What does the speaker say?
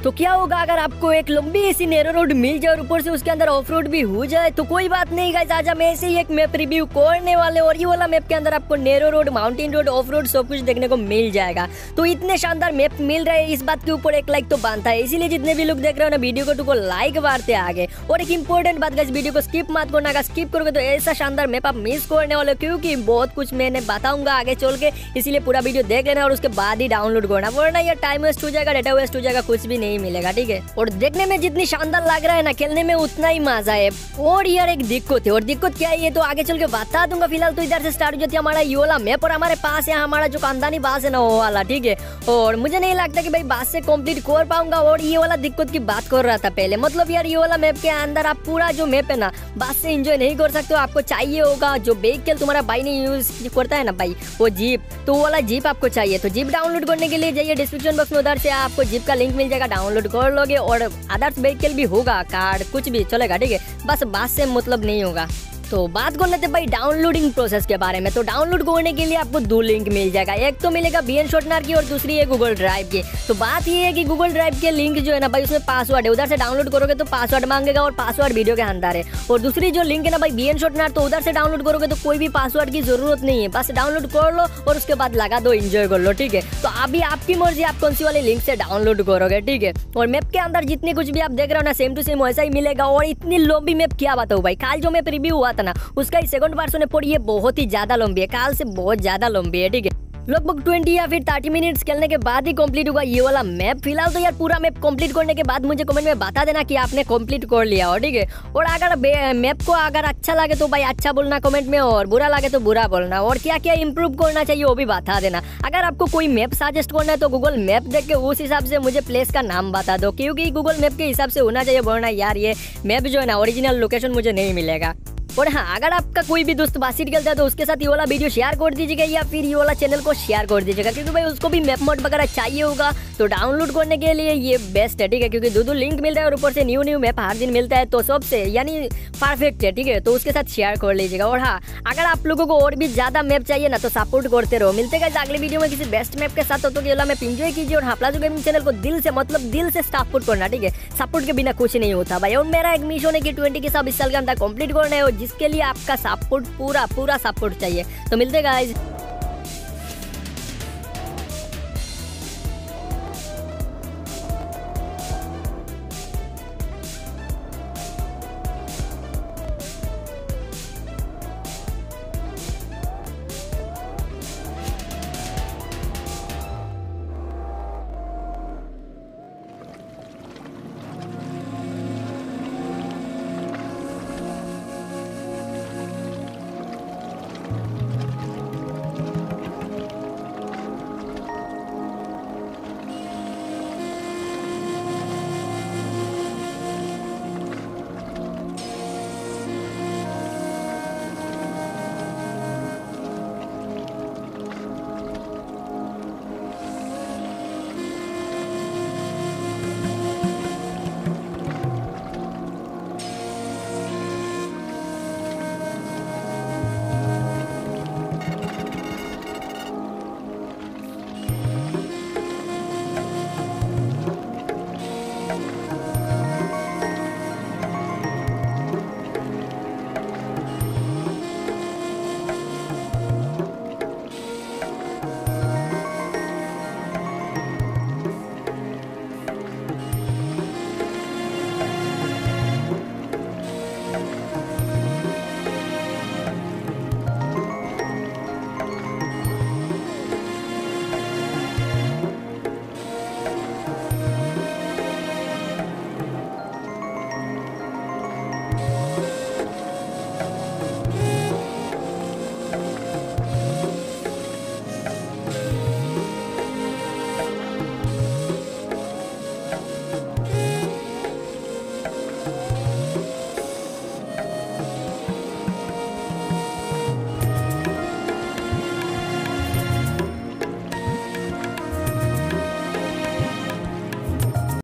तो क्या होगा अगर आपको एक लंबी ऐसी नैरो रोड मिल जाए और ऊपर से उसके अंदर ऑफ रोड भी हो जाए। तो कोई बात नहीं गाइस, आज हम ऐसे ही एक मैप रिव्यू करने वाले और ये वाला मैप के अंदर आपको narrow road, mountain road, off road सब कुछ देखने को मिल जाएगा। तो इतने शानदार मैप मिल रहे हैं, इस बात के ऊपर एक लाइक तो बनता है। इसीलिए जितने भी लोग देख रहे हो ना वीडियो को, तो लाइक मारते आगे। और एक इंपॉर्टेंट बात गाइस, वीडियो को स्किप मत करना, अगर स्किप करोगे तो ऐसा शानदार मैप आप मिस करने वाले हो, क्योंकि बहुत कुछ मैंने बताऊंगा आगे चल के। इसीलिए पूरा वीडियो देख लेना और उसके बाद ही डाउनलोड करना, वरना ये टाइम वेस्ट हो जाएगा, डेटा वेस्ट हो जाएगा, कुछ भी नहीं मिलेगा। ठीक है, और देखने में जितनी शानदार लग रहा है ना, खेलने में उतना ही मजा है। और यार एक दिक्कत है, और दिक्कत क्या है ये तो आगे चल के बता दूंगा। फिलहाल तो इधर से स्टार्ट हो जाती है हमारा ये वाला मैप, और हमारे पास है हमारा जो खानदानी बास है ना वो वाला। ठीक है, और मुझे नहीं लगता कि भाई बास से कंप्लीट कर पाऊंगा। और ये वाला दिक्कत की बात कर रहा था पहले, मतलब यार ये वाला मैप के अंदर आप पूरा जो मैप है ना बास से एंजॉय नहीं कर सकते हो। आपको चाहिए होगा जो व्हीकल तुम्हारा भाई ने यूज करता है ना भाई, वो जीप, तो वो वाला जीप आपको चाहिए। तो जीप डाउनलोड करने के लिए जाइए डिस्क्रिप्शन बॉक्स में, उधर से आपको जीप का लिंक मिल जाएगा, डाउनलोड कर लोगे। और अदर्स व्हीकल भी होगा, कार कुछ भी चलेगा। ठीक है, बस बात से मतलब नहीं होगा। तो बात कर लेते भाई डाउनलोडिंग प्रोसेस के बारे में। तो डाउनलोड करने के लिए आपको दो लिंक मिल जाएगा, एक तो मिलेगा बीएन शॉर्टनर की और दूसरी है गूगल ड्राइव की। तो बात ये है कि गूगल ड्राइव के लिंक जो है ना भाई, उसमें पासवर्ड है, उधर से डाउनलोड करोगे तो पासवर्ड मांगेगा और पासवर्ड वीडियो के अंदर है। और दूसरी जो लिंक है ना भाई बीएन शॉर्टनर, तो उधर से डाउनलोड करोगे तो कोई भी पासवर्ड की जरूरत नहीं है, बस डाउनलोड कर लो और उसके बाद लगा दो, एंजॉय कर लो। ठीक है, तो अभी आपकी मर्जी, आप कौन सी वाली लिंक से डाउनलोड करोगे। ठीक है, और मैप के अंदर जितने कुछ भी आप देख रहे हो ना, सेम टू सेम वैसा ही मिलेगा। और इतनी लंबी मैप क्या बताऊँ भाई, कल जो मैप रिव्यू हुआ था ना उसका सेकंड वर्जन पर ये बहुत ही ज्यादा लंबी है, काल से बहुत ज्यादा लंबी है। ठीक है, लगभग 20 या फिर 30 मिनट्स खेलने के बाद ही कंप्लीट होगा ये वाला मैप। फिलहाल तो यार पूरा मैप कंप्लीट करने के बाद मुझे कमेंट में बता देना कि आपने कंप्लीट कर लिया हो। ठीक है, और अगर मैप को अगर अच्छा लगे तो भाई अच्छा बोलना कमेंट में, और बुरा लगे तो बुरा बोलना। और क्या क्या इंप्रूव करना चाहिए वो भी बता देना। अगर आपको कोई मैप सजेस्ट करना है तो गूगल मैप देख के उस हिसाब से मुझे प्लेस का नाम बता दो, क्योंकि गूगल मैप के हिसाब से होना चाहिए, वरना यार ये मैप जो है ना ओरिजिनल लोकेशन मुझे नहीं मिलेगा। और हाँ, अगर आपका कोई भी दोस्त बासिट खेलता है तो उसके साथ ये वाला वीडियो शेयर कर दीजिएगा, या फिर ये वाला चैनल को शेयर कर दीजिएगा, क्योंकि भाई उसको भी मैप मोड वगैरह चाहिए होगा। तो डाउनलोड करने के लिए ये बेस्ट है। ठीक है, क्योंकि दो लिंक मिल रहा है और ऊपर से न्यू मैप हर दिन मिलता है, तो सबसे यानी परफेक्ट है। ठीक है, तो उसके साथ शेयर कर लीजिएगा। और हाँ, अगर आप लोगों को और भी ज्यादा मैप चाहिए ना तो सपोर्ट करते रहो। मिलते हैं अगले वीडियो में किसी बेस्ट मैप के साथ। तो ये वाला मैप एंजॉय कीजिए और प्लाजो गेमिंग चैनल को दिल से, मतलब दिल से सपोर्ट करना। ठीक है, सपोर्ट के बिना कुछ नहीं होता भाई। और मेरा एक मिशन है कि 20 के साथ इस साल के अंदर कंप्लीट करना है, और जिसके लिए आपका सपोर्ट, पूरा सपोर्ट चाहिए। तो मिलते हैं गाइस।